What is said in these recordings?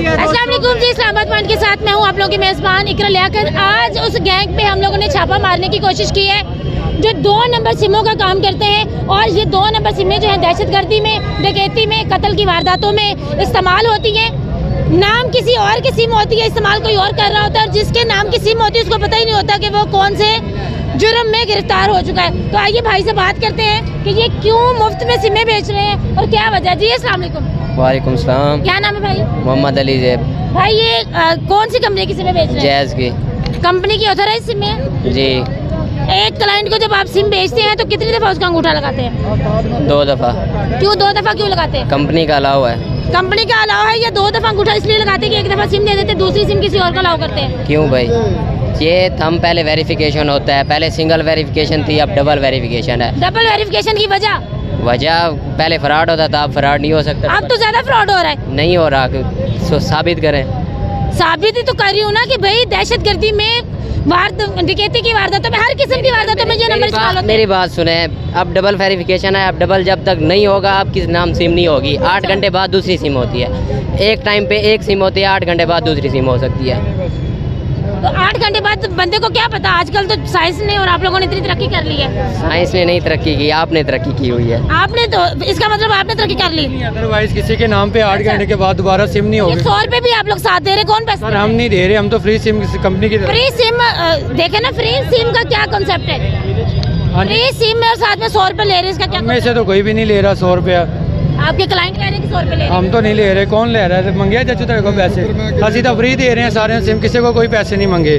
अस्सलाम वालेकुम जी, इस्लामाबाद पॉइंट के साथ मैं हूँ आप लोगों की मेज़बान इकरा लियाकत। आज उस गैंग पे हम लोगों ने छापा मारने की कोशिश की है जो 2 नंबर सिमों का काम करते हैं, और ये 2 नंबर सिमें जो हैं दहशतगर्दी में, डकैती में, कत्ल की वारदातों में इस्तेमाल होती हैं। नाम किसी और की सिम होती है, इस्तेमाल कोई और कर रहा होता है, और जिसके नाम की सिम होती है उसको पता ही नहीं होता कि वो कौन से जुर्म में गिरफ्तार हो चुका है। तो आइए भाई से बात करते हैं कि ये क्यों मुफ्त में सिमें बेच रहे हैं और क्या वजह। जी अस्सलाम वालेकुम। वालेकुम सलाम। क्या नाम है भाई? मोहम्मद अली ज़ैब। भाई ये कौन सी कंपनी की सिमें बेच रहे हैं? जैज़ की कंपनी की ऑथराइज सिम है जी। एक क्लाइंट को जब आप सिम बेचते हैं तो कितनी दफ़ा उसका अंगूठा लगाते हैं? 2 दफ़ा। क्यों 2 दफ़ा क्यों लगाते हैं? कंपनी का अलाव है। कंपनी का अलाव है या 2 दफ़ा अंगूठा इसलिए लगाते हैं कि एक दफ़ा सिम दे देते, दूसरी सिम किसी और का अलाव करते हैं? क्यों भाई? ये हम पहले वेरिफिकेशन होता है, पहले सिंगल वेरिफिकेशन थी, अब डबल वेरिफिकेशन है। डबल वेरिफिकेशन की वजह पहले फ्रॉड होता था, अब फ्रॉड नहीं हो सकता। अब तो ज़्यादा फ्रॉड हो रहा है। नहीं हो रहा, साबित करें। साबित ही तो कर रही हूँ ना कि भाई दहशतगर्दी में, डकैती की वारदातों में, हर किस्म की वारदातों में ये नंबर इस्तेमाल होते हैं। मेरी बात सुने, अब डबल वेरिफिकेशन है, अब डबल जब तक नहीं होगा आपकी नाम सिम नहीं होगी। 8 घंटे बाद दूसरी सिम होती है। एक टाइम पे एक सिम होती है, 8 घंटे बाद दूसरी सिम हो सकती है। तो 8 घंटे बाद बंदे को क्या पता? आजकल तो साइंस ने और आप लोगों ने इतनी तरक्की कर ली है। साइंस ने नहीं तरक्की की, आपने तरक्की की हुई है। आपने तो, इसका मतलब आपने तरक्की कर ली। अदरवाइज किसी के नाम पे 8 घंटे के बाद दोबारा सिम नहीं होगी। 100 रुपए भी आप लोग साथ दे रहे, कौन पैसे? सर हम नहीं दे रहे, हम तो फ्री सिम कंपनी की फ्री सिम देखे ना, फ्री सिम का क्या कॉन्सेप्ट है? फ्री सिम में और साथ में 100 रुपए ले रहे हैं, इसका क्या? में से तो कोई भी नहीं ले रहा 100 रुपया। आपके क्लाइंट कह रहे हैं कि 100 रुपए ले रहे हैं। हम तो नहीं ले रहे। कौन ले रहा है? मंगे चाचू तेरे को पैसे? असि तो फ्री दे रहे हैं सारे सिम, किसी को कोई पैसे नहीं मंगे।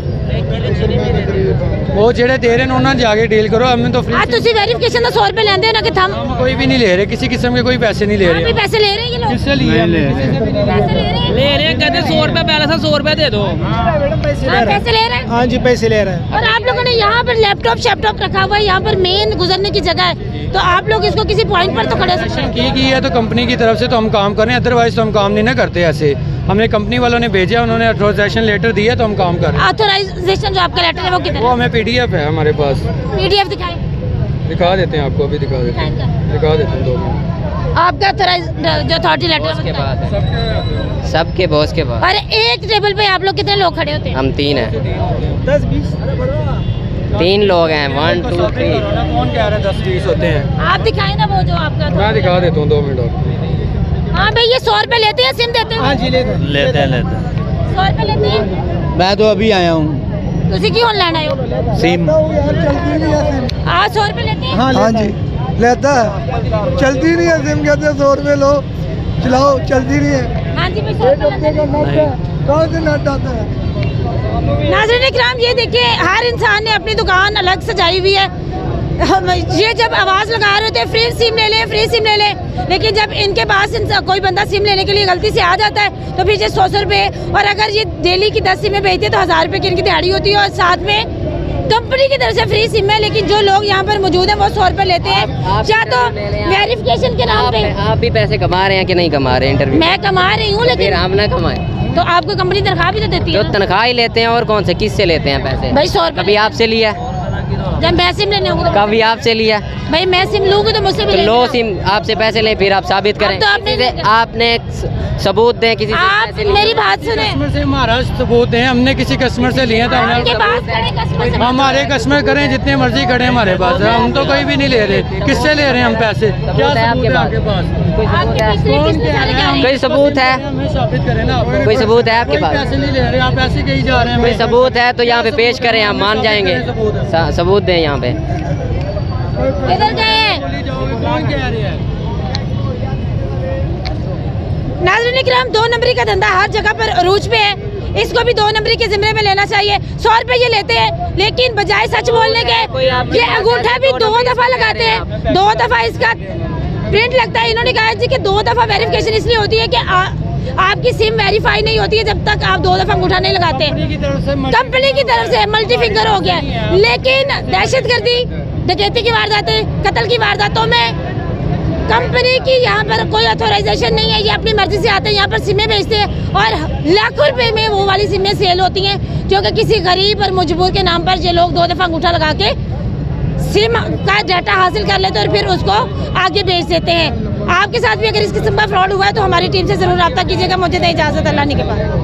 वो जेड़े दे रहे हैं उन्होंने जाके डील करो, हमें तो फ्री। आज तुसी वेरिफिकेशन तो 100 रुपए लेंदे हो ना कि हम कोई भी नहीं ले रहे, किसी किस्म के कोई पैसे नहीं ले रहे। पैसे ले रहे हैं ये लोग? किससे लिए? पैसे ले रहे हैं, कहते 100 रुपए पहले 100 रुपए दे दो। पैसे ले रहे हैं। हाँ जी पैसे ले रहे हैं। और आप लोगों ने यहाँ पर लैपटॉप रखा हुआ है, यहाँ पर मेन गुजरने की जगह है, तो आप लोग इसको किसी पॉइंट पर तो खड़े हो सकते हैं। की है तो कंपनी की तरफ से तो हम काम करें, अदरवाइज तो हम काम नहीं ना करते ऐसे। हमने कंपनी वालों ने भेजा, उन्होंने ऑथराइजेशन लेटर दिया तो हम काम कर रहे हैं। ऑथराइजेशन जो आपका लेटर है वो किधर वो है? हमें पीडीएफ है हमारे पास। पीडीएफ दिखाएं। दिखा देते हैं आपको, अभी दिखा देते हैं। दिखा देते हैं 2 मिनट। आपका ऑथराइज जो अथॉरिटी लेटर के बाद सबके बॉस के बाद। और एक टेबल पे आप लोग कितने लोग खड़े होते हैं? हम 3 हैं। 10-20 3 लोग हैं। 1 2 3। कौन कह रहा है 10-20 होते हैं? आप दिखाएं ना वो जो आपका। मैं दिखा देता हूँ 2 मिनट और। हाँ भाई, ये 100 रुपए लेते हैं, सिम देते हैं? हाँ जी लेते हैं। 100 रुपए लेते हैं। मैं तो अभी आया हूँ। तुसी क्यों ऑनलाइन आए हो? सिम आज 100 रुपए लेते हैं? हाँ जी लेता है। चलती नहीं है सिम, कहते हैं 100 रुपये लो चलाओ, चलती नहीं है। हाँ जी भाई, 100 रुपए लेते हैं। कौन से नट आता है? नाज़रीन इकराम, ये देखिए हर इंसान ने अपनी दुकान अलग सजाई हुई है। ये जब आवाज़ लगा रहे होते हैं फ्री सिम ले लें, फ्री सिम ले लें, लेकिन जब इनके पास कोई बंदा सिम लेने के लिए गलती से आ जाता है तो फिर ये 100 रुपये, और अगर ये डेली की 10 सिमें बेचते हैं तो 1000 रुपये की इनकी दिहाड़ी होती है, और साथ में कंपनी की तरफ से फ्री सिम है। लेकिन जो लोग यहाँ पर मौजूद हैं वो 100 रुपये लेते हैं, या तो वेरिफिकेशन के नाम पे। आप भी पैसे कमा रहे हैं कि नहीं कमा रहे हैं? इंटरव्यू मैं कमा रही हूँ, लेकिन हम ना कमाए तो आपको कंपनी तनख्वाह भी तो देती है तो ना? तनख्वाह ही लेते हैं, और कौन से किससे लेते हैं पैसे? भाई 100 रुपये कभी आपसे लिया? जब मैं सिम लेने होंगे कभी आपसे लिया? भाई मैं सिम लूंगी तो मुझसे भी तो लेना। लो सिम आपसे पैसे लें, फिर आप साबित करें। तो आपने सबूत दें किसी से आप पैसे लिए। मेरी बात सुने। कस्टमर से हमारा सबूत है, हमने किसी कस्टमर से लिए तो आपके पास खड़े कस्टमर से हमारे कस्टमर करें जितने मर्जी खड़े हमारे पास, हम तो कोई भी नहीं ले रहे। किससे ले रहे हैं हम पैसे? क्या सबूत है आपके पास? आपके पिछले सारे क्या है? कोई सबूत है? हमें साबित करें ना। कोई सबूत है आपके कोई पास? पैसे नहीं ले रहे, आप ऐसे कहीं जा रहे हैं। कोई सबूत है तो यहाँ पे पेश करें, हम मान जाएंगे। सबूत दें यहाँ पे। किधर गए? कौन कह रहे हैं? नाज़रीन इकराम, 2 नंबरी का धंधा हर जगह पर अरूज पे है, इसको भी 2 नंबरी के जिम्मे में लेना चाहिए। 100 रुपए ये लेते हैं, लेकिन बजाय सच बोलने के ये अंगूठा भी 2 दफ़ा लगाते हैं। 2 दफ़ा इसका प्रिंट लगता है। इन्होंने कहा जी कि 2 दफ़ा वेरिफिकेशन इसलिए होती है कि आपकी सिम वेरीफाई नहीं होती है जब तक आप 2 दफ़ा अंगूठा नहीं लगाते। कंपनी की तरफ से मल्टी फिंगर हो गया, लेकिन दहशतगर्दी, डकैती की वारदातें, कत्ल की वारदातों में कंपनी की यहाँ पर कोई ऑथराइजेशन नहीं है। ये अपनी मर्जी से आते हैं, यहाँ पर सिमें बेचते हैं, और लाखों रुपए में वो वाली सिमें सेल होती हैं जो कि किसी गरीब और मजबूर के नाम पर ये लोग 2 दफ़ा अंगूठा लगा के सिम का डाटा हासिल कर लेते हैं और फिर उसको आगे बेच देते हैं। आपके साथ भी अगर इस किस्म का फ्रॉड हुआ है तो हमारी टीम से जरूर रब्ता कीजिएगा। मुझे दे इजाजत, अल्लाह के पास।